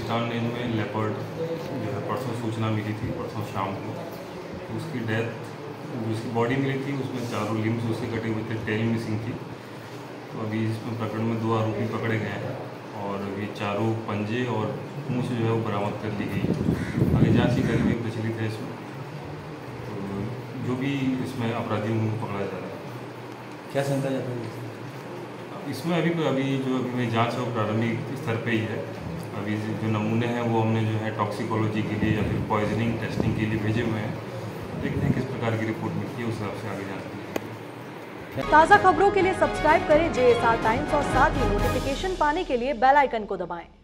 Range में leopard जो है परसों सूचना मिली थी, परसों शाम को। तो उसकी डेथ, जिसकी बॉडी मिली थी उसमें चारों लिम्स उसके कटे हुए थे, टेल मिसिंग थी। तो अभी इसमें प्रकरण में 2 आरोपी पकड़े गए हैं और ये चारों पंजे और पूंछ जो है वो बरामद कर ली गई। आगे जाँच की कार्रवाई प्रचलित है इसमें, तो जो भी इसमें अपराधी उनको पकड़ा जा रहा है। क्या समझा जाता है इसमें अभी जो जांच है वो प्रारंभिक स्तर पे ही है। अभी जो नमूने हैं वो हमने जो है टॉक्सिकोलॉजी के लिए या फिर पॉइजनिंग टेस्टिंग के लिए भेजे हुए हैं। देखते हैं किस प्रकार की रिपोर्ट मिलती है, उस हिसाब से आगे जांच की। ताज़ा खबरों के लिए सब्सक्राइब करें JSR टाइम्स और साथ ही नोटिफिकेशन पाने के लिए बेल आइकन को दबाएं।